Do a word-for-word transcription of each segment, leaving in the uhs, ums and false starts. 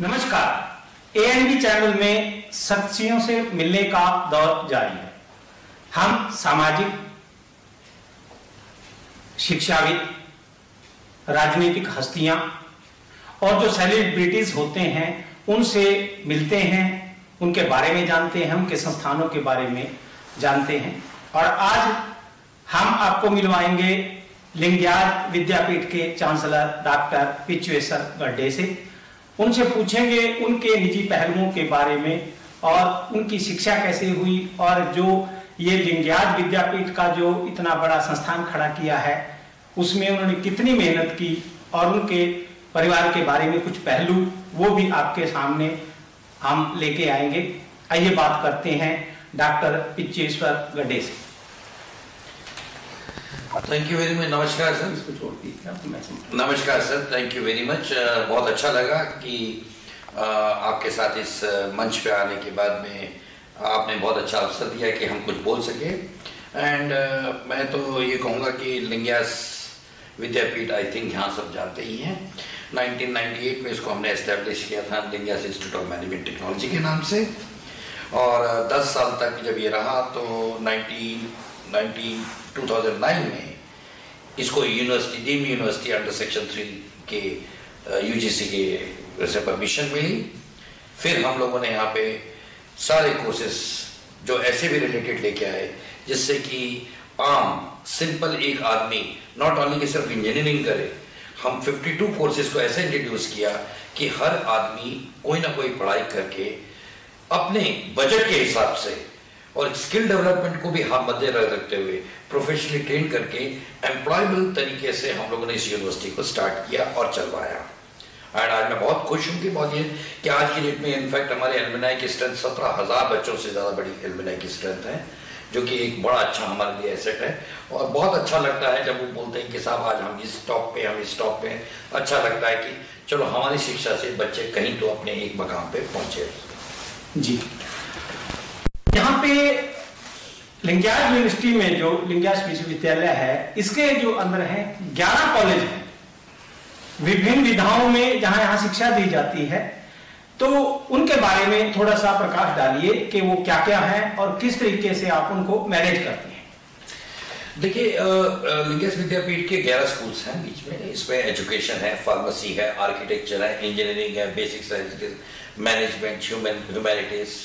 नमस्कार। A N B channel में शख्सियों से मिलने का दौर जारी है। हम सामाजिक, शिक्षाविद, राजनीतिक हस्तियां और जो सेलिब्रिटीज होते हैं उनसे मिलते हैं, उनके बारे में जानते हैं, उनके संस्थानों के बारे में जानते हैं। और आज हम आपको मिलवाएंगे लिंगयाज विद्यापीठ के चांसलर डॉक्टर पिच्चेश्वर गड्ढे से। उनसे पूछेंगे उनके निजी पहलुओं के बारे में और उनकी शिक्षा कैसे हुई और जो ये लिंगयाज विद्यापीठ का जो इतना बड़ा संस्थान खड़ा किया है उसमें उन्होंने कितनी मेहनत की और उनके परिवार के बारे में कुछ पहलू वो भी आपके सामने हम लेके आएंगे। आइए बात करते हैं डॉक्टर पिच्चेश्वर गड्ढे से। Thank you very much. नमस्कार सर। इसको छोड़ दीजिए। नमस्कार sir, thank you very much. बहुत अच्छा लगा कि uh, आपके साथ इस मंच पे आने के बाद में आपने बहुत अच्छा अवसर दिया कि हम कुछ बोल सके। एंड uh, मैं तो ये कहूँगा कि लिंगयाज विद्यापीठ आई थिंक यहाँ सब जानते ही हैं। नाइनटीन नाइंटी एट में इसको हमने एस्टेब्लिश किया था Lingaya's institute of management technology के नाम से, और दस साल तक जब ये रहा तो nineteen ninety two thousand nine में इसको university deemed university under section three के यूजीसी के से परमिशन मिली। फिर हम लोगों ने यहाँ पे सारे कोर्सेस जो ऐसे भी रिलेटेड लेके आए जिससे कि आम सिंपल एक आदमी नॉट ओनली कि सिर्फ इंजीनियरिंग करे, हम बावन कोर्सेज को ऐसे इंट्रोड्यूस किया कि हर आदमी कोई ना कोई पढ़ाई करके अपने बजट के हिसाब से और स्किल डेवलपमेंट को भी हम मद्देनजर रखते हुए प्रोफेशनली ट्रेन करके एम्प्लॉयबल तरीके से हम लोगों ने इस यूनिवर्सिटी को स्टार्ट किया और चलवाया। एंड आज मैं बहुत खुश हूँ कि बहुत ये कि आज की डेट में इनफैक्ट हमारे एलुमनाई की स्ट्रेंथ सत्रह हजार बच्चों से ज़्यादा बड़ी एलुमनाई की स्ट्रेंथ है, जो कि एक बड़ा अच्छा हमारे लिए एसेट है। और बहुत अच्छा लगता है जब वो बोलते हैं कि साहब आज हम इस टॉप पे हम इस टॉप पे अच्छा लगता है कि चलो हमारी शिक्षा से बच्चे कहीं तो अपने एक मकाम पे पहुँचे। जी, यहाँ पे लिंगयाज यूनिवर्सिटी में जो लिंगयाज विश्वविद्यालय है इसके जो अंदर है ग्यारह कॉलेज हैं विभिन्न विधाओं में जहां यहाँ शिक्षा दी जाती है, तो उनके बारे में थोड़ा सा प्रकाश डालिए कि वो क्या क्या है और किस तरीके से आप उनको मैनेज करते हैं। देखिए, लिंगयाज विद्यापीठ के ग्यारह स्कूल्स हैं बीच में। इसमें एजुकेशन है, फार्मेसी है, आर्किटेक्चर है, इंजीनियरिंग है, basic sciences, management, human humanities.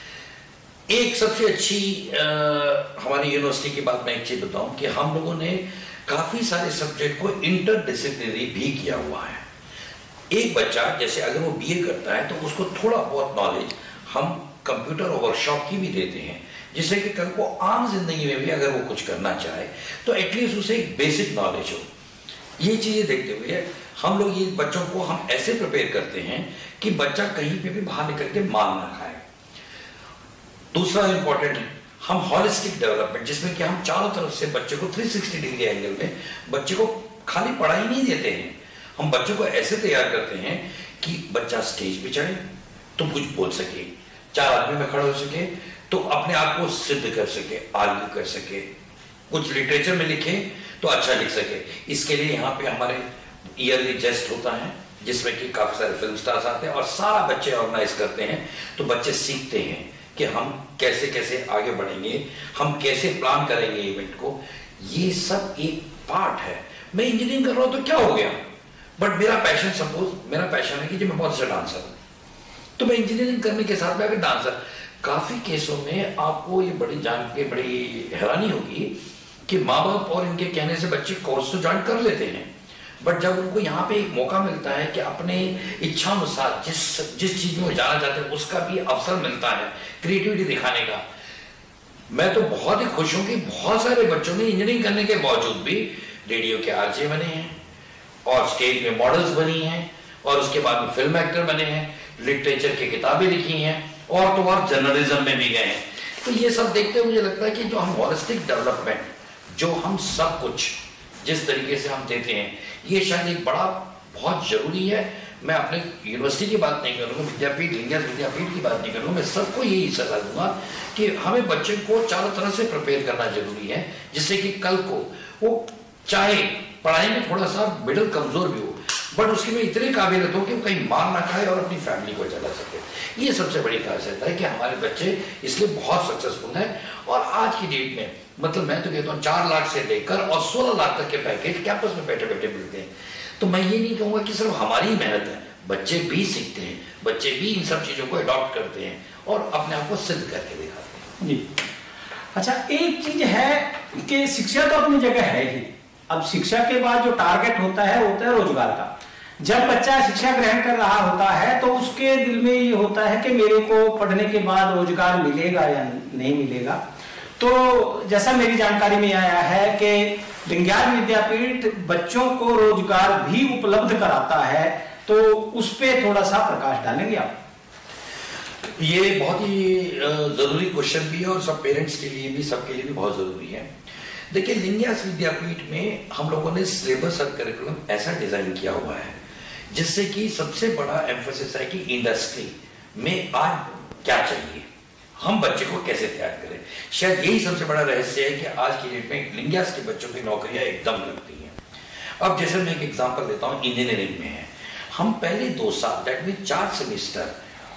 एक सबसे अच्छी आ, हमारी यूनिवर्सिटी की बात मैं एक चीज बताऊं कि हम लोगों ने काफी सारे सब्जेक्ट को इंटरडिसिप्लिनरी भी किया हुआ है। एक बच्चा जैसे अगर वो बीए करता है तो उसको थोड़ा बहुत नॉलेज हम कंप्यूटर और वर्कशॉप की भी देते हैं, जिससे कि कल को आम जिंदगी में भी अगर वो कुछ करना चाहे तो एटलीस्ट उसे एक बेसिक नॉलेज हो। ये चीजें देखते हुए हम लोग ये बच्चों को हम ऐसे प्रिपेयर करते हैं कि बच्चा कहीं पे भी बाहर निकल के मार ना खाए। दूसरा इंपॉर्टेंट, हम हॉलिस्टिक डेवलपमेंट, जिसमें कि हम चारों तरफ से बच्चे को तीन सौ साठ डिग्री एंगल में बच्चे को खाली पढ़ाई नहीं देते हैं, हम बच्चों को ऐसे तैयार करते हैं कि बच्चा स्टेज पे चढ़े तो कुछ बोल सके, चार आदमी में खड़े हो सके तो अपने आप को सिद्ध कर सके, आर्ग्यू कर सके, कुछ लिटरेचर में लिखे तो अच्छा लिख सके। इसके लिए यहाँ पे हमारे ईयरली जेस्ट होता है जिसमें कि काफी सारे फिल्म स्टार्स आते हैं और सारा बच्चे ऑर्गेनाइज करते हैं, तो बच्चे सीखते हैं कि हम कैसे कैसे आगे बढ़ेंगे, हम कैसे प्लान करेंगे इवेंट को। ये सब एक पार्ट है। मैं इंजीनियरिंग कर रहा हूं तो क्या हो गया, बट मेरा पैशन, सपोज मेरा पैशन है कि जब मैं बहुत अच्छा डांसर हूं तो मैं इंजीनियरिंग करने के साथ में अगर डांसर, काफी केसों में आपको ये बड़ी जान के बड़ी हैरानी होगी कि माँ बाप और इनके कहने से बच्चे कोर्स तो ज्वाइन कर लेते हैं, बट जब उनको यहाँ पे एक मौका मिलता है कि अपने इच्छा अनुसार जिस जिस चीज में वो जाना चाहते हैं उसका भी अवसर मिलता है क्रिएटिविटी दिखाने का। मैं तो बहुत ही खुश हूं कि बहुत सारे बच्चों ने इंजीनियरिंग करने के बावजूद भी रेडियो के आरजे बने हैं और स्टेज में मॉडल्स बनी हैं और उसके बाद में फिल्म एक्टर बने हैं, लिटरेचर की किताबें लिखी हैं और तो और जर्नलिज्म में भी गए हैं। तो ये सब देखते हुए मुझे लगता है कि जो हम हॉलिस्टिक डेवलपमेंट, जो हम सब कुछ जिस तरीके से हम देते हैं, ये शायद एक बड़ा बहुत जरूरी है। मैं अपने यूनिवर्सिटी की बात नहीं करूँगा, विद्यापीठ लिंगयाज विद्यापीठ की बात नहीं करूँगा, मैं सबको यही सलाह दूंगा कि हमें बच्चे को चारों तरह से प्रिपेयर करना जरूरी है, जिससे कि कल को वो चाहे पढ़ाई में थोड़ा सा मिडिल कमजोर भी हो बट उसकी में इतनी काबिलियत हो कि वो कहीं मार ना खाए और अपनी फैमिली को चला सके। ये सबसे बड़ी खासियत है कि हमारे बच्चे इसलिए बहुत सक्सेसफुल हैं। और आज की डेट में मतलब मैं तो कहता हूँ चार लाख से लेकर और सोलह लाख तक के पैकेज कैंपस में बैठे बैठे मिलते हैं। तो मैं ये नहीं कहूँगा कि सिर्फ हमारी मेहनत है, बच्चे भी सीखते हैं, बच्चे भी इन सब चीज़ों को अडॉप्ट करते हैं और अपने आप को सिद्ध करके दिखाते हैं। जी अच्छा, एक चीज है कि शिक्षा तो अपनी जगह है ही। अब शिक्षा के बाद जो टारगेट होता है होता है रोजगार का। जब बच्चा शिक्षा ग्रहण कर रहा होता है तो उसके दिल में ये होता है कि मेरे को पढ़ने के बाद रोजगार मिलेगा या नहीं मिलेगा। तो जैसा मेरी जानकारी में आया है कि लिंगायत विद्यापीठ बच्चों को रोजगार भी उपलब्ध कराता है, तो उस पर थोड़ा सा प्रकाश डालेंगे आप? ये बहुत ही जरूरी क्वेश्चन भी है और सब पेरेंट्स के लिए भी, सबके लिए भी बहुत जरूरी है। देखिए, लिंगायत विद्यापीठ में हम लोगों ने सिलेबस और करिकुलम ऐसा डिजाइन किया हुआ है जिससे कि सबसे बड़ा एम्फोसिस है कि इंडस्ट्री में आज क्या चाहिए, हम बच्चे को कैसे तैयार करें। शायद यही सबसे बड़ा रहस्य है कि आज की डेट में लिंगायत के बच्चों की नौकरियां एकदम लगती हैं। अब जैसे मैं एक एग्जांपल देता हूं, इंजीनियरिंग में है, हम पहले दो साल दैट मीन चार सेमेस्टर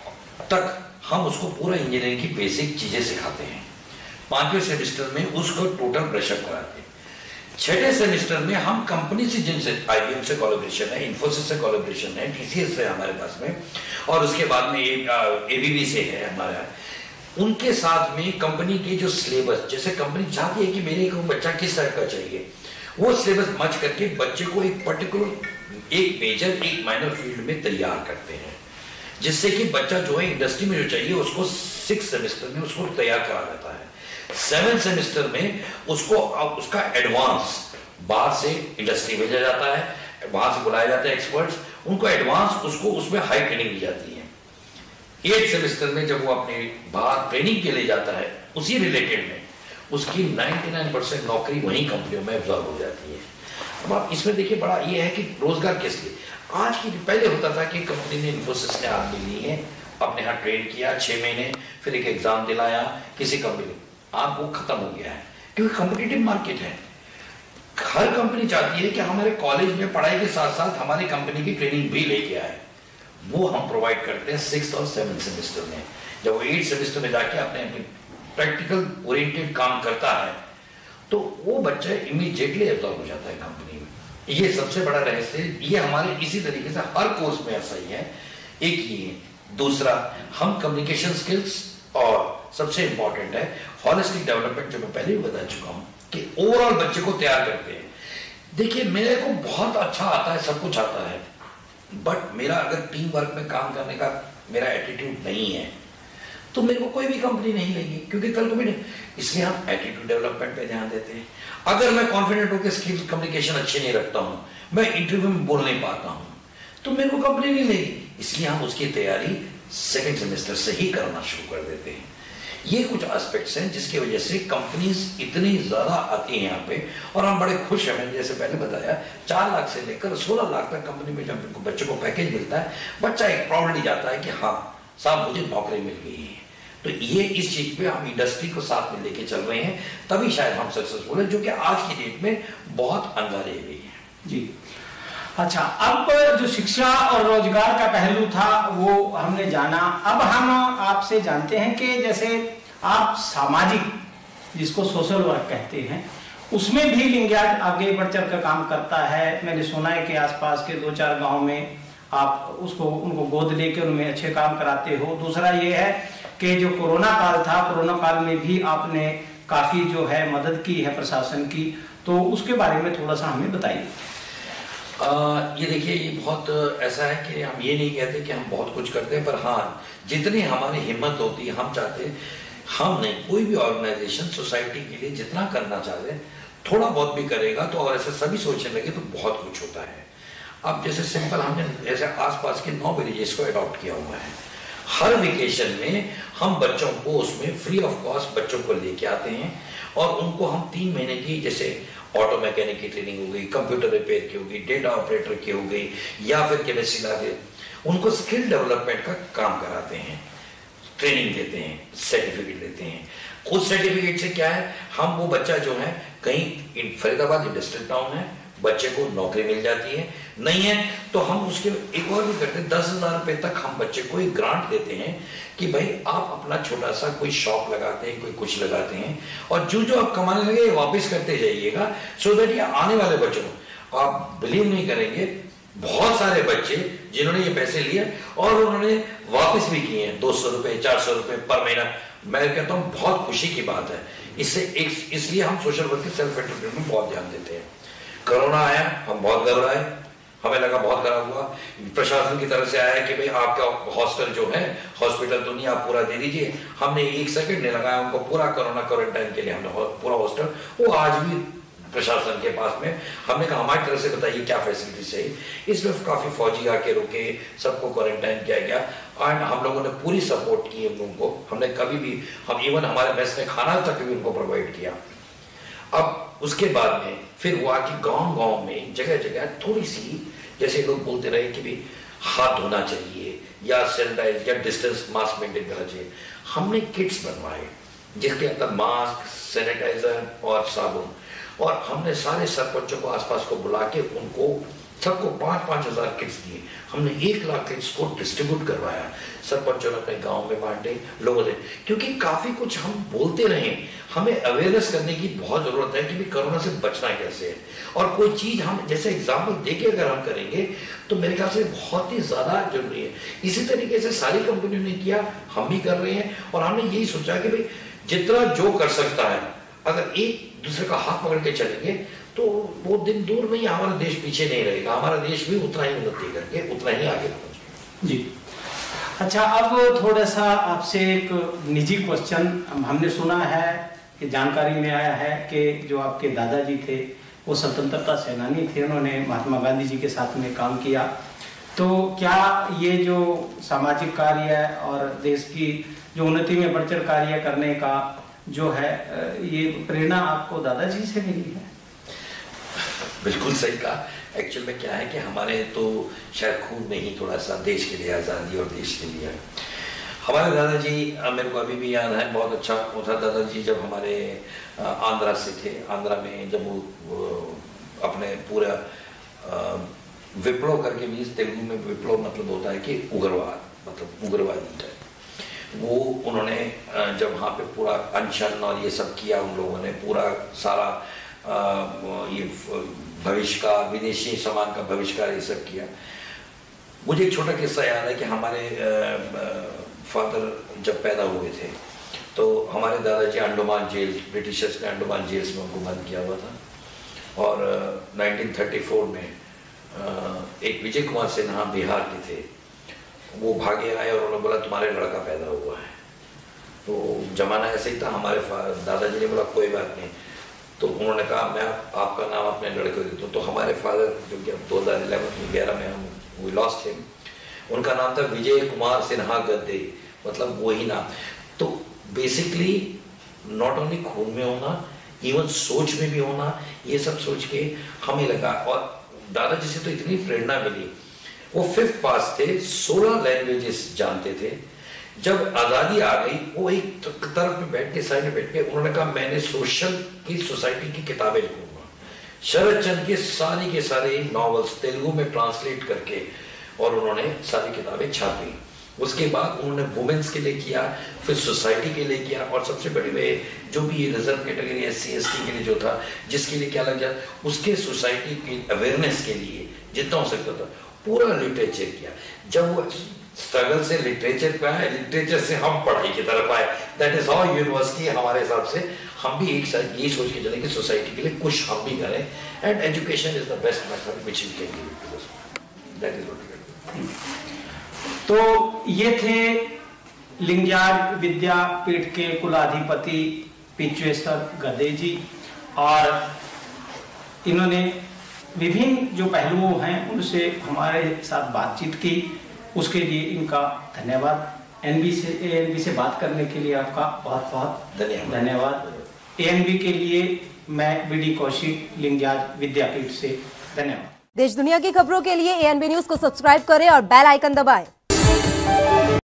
तक हम उसको पूरा इंजीनियरिंग की बेसिक चीजें सिखाते हैं। पांचवें सेमेस्टर में उसको टोटल ब्रशअप कराते हैं। छठे सेमेस्टर में हम कंपनी से, जिनसे आईबीएम से कोलैबोरेशन है, इन्फोसिस से कोलैबोरेशन है, टीसीएस से हमारे पास में, और उसके बाद में एबीबी से है हमारा, उनके साथ में कंपनी के जो सिलेबस, जैसे कंपनी चाहती है कि मेरे को बच्चा किस तरह का चाहिए, वो सिलेबस मच करके बच्चे को एक पर्टिकुलर एक मेजर एक माइनर फील्ड में तैयार करते हैं, जिससे कि बच्चा जो है इंडस्ट्री में जो चाहिए उसको सिक्स सेमेस्टर में उसको तैयार करा देता है। सेवन सेमेस्टर में उसको उसका एडवांस बाहर से इंडस्ट्री भेजा जाता है, वहां से बुलाए जाते हैं एक्सपर्ट्स, उनको एडवांस उसको उसमें हाई ट्रेनिंग दी जाती है। एट सेमेस्टर में जब वो अपने बाहर ट्रेनिंग के लिए जाता है उसी रिलेटेड में, उसकी निन्यानवे परसेंट नौकरी वहीं कंपनियों में एब्जॉर्ब हो जाती है। अब आप इसमें देखिए, बड़ा ये है कि रोजगार किस लिए, आज की पहले होता था कि कंपनी ने, इन्फोसिस ने आदमी ली है, अपने यहाँ ट्रेन किया छह महीने, फिर एक एग्जाम दिलाया किसी कंपनी, आप वो खत्म हो गया है क्योंकि कॉम्पिटिटिव मार्केट है। हर कंपनी चाहती है कि हमारे कॉलेज में पढ़ाई के साथ साथ हमारी कंपनी की ट्रेनिंग भी लेके आए। वो हम प्रोवाइड करते हैं सिक्स और सेवन सेमेस्टर में। जब वो एट सेमेस्टर में जाके अपने प्रैक्टिकल ओरिएंटेड काम करता है तो वो बच्चा इमीडिएटली एब्जॉर्ब हो जाता है कंपनी में। ये सबसे बड़ा रहस्य, ये हमारे इसी तरीके से हर कोर्स में ऐसा ही है। एक ये, दूसरा हम कम्युनिकेशन स्किल्स, और सबसे इंपॉर्टेंट है हॉलिस्टिक डेवलपमेंट, जो मैं पहले भी बता चुका हूं कि ओवरऑल बच्चे को तैयार करते हैं। देखिए, मेरे को बहुत अच्छा आता है, सब कुछ आता है, बट मेरा अगर टीम वर्क में काम करने का मेरा एटीट्यूड नहीं है तो मेरे को कोई भी कंपनी नहीं लेगी, क्योंकि कल को मैंने, इसलिए हम एटीट्यूड डेवलपमेंट पे ध्यान देते हैं। अगर मैं कॉन्फिडेंट होकर स्किल कम्युनिकेशन अच्छे नहीं रखता हूं, मैं इंटरव्यू में बोल नहीं पाता हूं, तो मेरे को कंपनी नहीं लेगी। इसलिए हम उसकी तैयारी सेकेंड सेमेस्टर से ही करना शुरू कर देते हैं। ये कुछ एस्पेक्ट्स हैं जिसकी वजह से कंपनीज इतनी ज्यादा आती हैं यहाँ पे, और हम बड़े खुश हैं। मैंने जैसे पहले बताया, चार लाख से लेकर सोलह लाख तक कंपनी में जब बच्चों को पैकेज मिलता है, बच्चा एक प्राउडली जाता है कि हाँ साहब मुझे नौकरी मिल गई है। तो ये इस चीज पे हम इंडस्ट्री को साथ में लेके चल रहे हैं, तभी शायद हम सक्सेसफुल हैं, जो कि आज की डेट में बहुत अनिवार्य भी है। जी अच्छा, अब जो शिक्षा और रोजगार का पहलू था वो हमने जाना। अब हम आपसे जानते हैं कि जैसे आप सामाजिक, जिसको सोशल वर्क कहते हैं, उसमें भी लिंगायत आगे बढ़ चढ़ कर काम करता है। मैंने सुना है कि आसपास के दो चार गांव में आप उसको उनको गोद लेकर उनमें अच्छे काम कराते हो। दूसरा ये है कि जो कोरोना काल था, कोरोना काल में भी आपने काफी जो है मदद की है प्रशासन की, तो उसके बारे में थोड़ा सा हमें बताइए। आ, ये देखिए, ये बहुत ऐसा है कि हम ये नहीं कहते कि हम बहुत कुछ करते हैं, पर हाँ जितनी हमारी हिम्मत होती है हम चाहते हैं, हम नहीं, कोई भी ऑर्गेनाइजेशन सोसाइटी के लिए जितना करना चाहते हैं थोड़ा बहुत भी करेगा तो, और ऐसे सभी सोचने लगे तो बहुत कुछ होता है। अब जैसे सिंपल हमने ऐसे आसपास के नौ विलेजेस को अडॉप्ट किया हुआ है। हर वेकेशन में हम बच्चों को उसमें फ्री ऑफ कॉस्ट बच्चों को लेके आते हैं, और उनको हम तीन महीने की, जैसे ऑटो मैकेनिक की ट्रेनिंग हो गई, कंप्यूटर रिपेयर की हो गई, डेटा ऑपरेटर की हो गई, या फिर केमिस्ट्री लैब, उनको स्किल डेवलपमेंट का काम कराते हैं, ट्रेनिंग देते हैं, सर्टिफिकेट देते हैं। उस सर्टिफिकेट से क्या है, हम वो बच्चा जो है कहीं फरीदाबाद इंडस्ट्रियल टाउन है, बच्चे को नौकरी मिल जाती है, नहीं है तो हम उसके एक और भी करते हैं, दस हजार रुपए तक हम बच्चे को एक ग्रांट देते हैं कि भाई आप अपना छोटा सा कोई शॉप लगाते हैं, कोई कुछ लगाते हैं, और जो जो आप कमाने लगे वापस करते जाइएगा, सो दैट ये आने वाले बच्चों को, आप बिलीव नहीं करेंगे, बहुत सारे बच्चे जिन्होंने ये पैसे लिए और उन्होंने वापस भी किए हैं, दो सौ रुपए चार सौ रुपए पर महीना। मैं कहता हूँ बहुत खुशी की बात है। इससे एक इसलिए हम सोशल वर्क के सेल्फ एंटरप्रेन्योर में बहुत ध्यान देते हैं। कोरोना आया, हम बहुत घबराए, हमें लगा बहुत खराब हुआ, प्रशासन की तरफ से आया कि भाई आपका हॉस्टल जो है, हॉस्पिटल तो नहीं, आप पूरा दे दीजिए। हमने एक सेकंड नहीं लगाया, उनको पूरा कोरोना क्वारंटाइन के लिए हमने पूरा हॉस्टल, वो आज भी प्रशासन के पास में, हमने कहा हमारी तरफ से बताइए क्या फैसिलिटी चाहिए। इसमें काफी फौजी आके रुके, सबको क्वारंटाइन किया गया एंड हम लोगों ने पूरी सपोर्ट की उन लोगों को। हमने कभी भी, हम इवन हमारे मेस में खाना तक भी उनको प्रोवाइड किया। अब उसके बाद में फिर हुआ कि गांव गांव में जगह जगह थोड़ी सी, जैसे लोग बोलते रहे कि भी हाथ धोना चाहिए या सैनिटाइज या डिस्टेंस मास्क मेंटेन करना चाहिए, हमने किट्स बनवाए जिसके अंदर मास्क, सैनिटाइजर और साबुन, और हमने सारे सरपंचों को आसपास को बुला के उनको सबको पांच पांच हजार किट्स दिए। हमने एक लाख किट्स को डिस्ट्रीब्यूट करवाया, सरपंचों ने अपने गांव में बांटे लोगों से, क्योंकि काफी कुछ हम बोलते रहे, हमें अवेयरनेस करने की बहुत जरूरत है कि भी कोरोना से बचना कैसे है। और कोई चीज हम जैसे एग्जाम्पल देके अगर हम करेंगे तो मेरे ख्याल से बहुत ही ज्यादा जरूरी है। इसी तरीके से सारी कंपनियों ने किया, हम भी कर रहे हैं, और हमने यही सोचा कि भाई जितना जो कर सकता है, अगर एक दूसरे का हाथ पकड़ के चलेंगे तो वो दिन दूर नहीं, हमारा देश पीछे नहीं रहेगा, हमारा देश भी उतना ही उन्नति करके उतना ही आगे बढ़ेगा। जी अच्छा, अब थोड़ा सा आपसे एक निजी क्वेश्चन। हमने सुना है कि जानकारी में आया है कि जो आपके दादाजी थे वो स्वतंत्रता सेनानी थे, उन्होंने महात्मा गांधी जी के साथ में काम किया, तो क्या ये जो सामाजिक कार्य और देश की जो उन्नति में बढ़ चढ़ कार्य करने का जो है, ये प्रेरणा आपको दादाजी से मिली है? बिल्कुल सही कहा। एक्चुअल में क्या है कि हमारे तो शायद खून में ही थोड़ा सा देश के लिए आज़ादी और देश के लिए, हमारे दादाजी, मेरे को अभी भी याद है, बहुत अच्छा वो था दादाजी जब हमारे आंध्रा से थे, आंध्रा में जब वो, वो अपने पूरा विप्लव करके, मीन्स तेलुगु में विप्लव मतलब होता है कि उग्रवाद, मतलब उग्रवादी है वो, उन्होंने जब वहाँ पे पूरा अनशन और ये सब किया, उन लोगों ने पूरा सारा ये भविष्य का, विदेशी सामान का बहिष्कार ये सब किया। मुझे एक छोटा किस्सा याद है कि हमारे फादर जब पैदा हुए थे तो हमारे दादाजी अंडमान जेल, ब्रिटिशर्स ने अंडमान जेल्स में उनको बंद किया हुआ था, और नाइनटीन थर्टी फोर में एक विजय कुमार सिन्हा बिहार के थे, वो भागे आए और उन्होंने बोला तुम्हारे लड़का पैदा हुआ है। तो जमाना ऐसे ही था, हमारे दादाजी ने बोला कोई बात नहीं, तो उन्होंने कहा मैं आपका नाम अपने लड़के को देता हूँ। तो हमारे फादर जो कि अब दो हज़ार ग्यारह ग्यारह में हम वी लॉस्ट हिम, उनका नाम था विजय कुमार सिन्हा गद्दे, मतलब वही नाम। तो बेसिकली नॉट ओनली खून में होना, इवन सोच में भी होना, ये सब सोच के हमें लगा। और दादाजी से तो इतनी प्रेरणा मिली, वो फिफ्थ पास थे, सोलह लैंग्वेजेस जानते थे। जब आजादी आ गई वो एक तरफ में बैठ के, साइड में बैठ के उन्होंने कहा मैंने सोशल की, सोसाइटी की किताबें लिखूंगा। शरद चंद्र के सारी के सारे नॉवेल्स तेलुगु में ट्रांसलेट करके और उन्होंने सारी किताबें छापी। उसके बाद उन्होंने वुमेन्स के लिए किया, फिर सोसाइटी के लिए किया, और सबसे बड़ी वे जो भी ये reserve category S C S T के लिए जो था, जिसके लिए क्या लग जाए, उसके सोसाइटी की अवेयरनेस के लिए जितना हो सकता था पूरा लिटरेचर किया। जब वो स्ट्रगल से लिटरेचर पे आए, लिटरेचर से हम पढ़ाई की तरफ आए, दैट इज हाउ यूनिवर्सिटी हमारे हिसाब से हम भी एक साथ यही सोच के चले कि सोसाइटी के लिए कुछ हम भी करें, and education is the best method which we can give to us, that is what. तो ये थे लिंगयाज विद्यापीठ के कुलाधिपति पिचुएश्वर गद्दे जी, और इन्होंने विभिन्न जो पहलुओं हैं उनसे हमारे साथ बातचीत की, उसके लिए इनका धन्यवाद। एनबी से एएनबी से बात करने के लिए आपका बहुत बहुत धन्यवाद धन्यवाद। एएनबी के लिए मैं बीडी कौशिक, लिंगयाज विद्यापीठ से, धन्यवाद। देश दुनिया की खबरों के लिए एएनबी न्यूज को सब्सक्राइब करें और बेल आइकन दबाएं।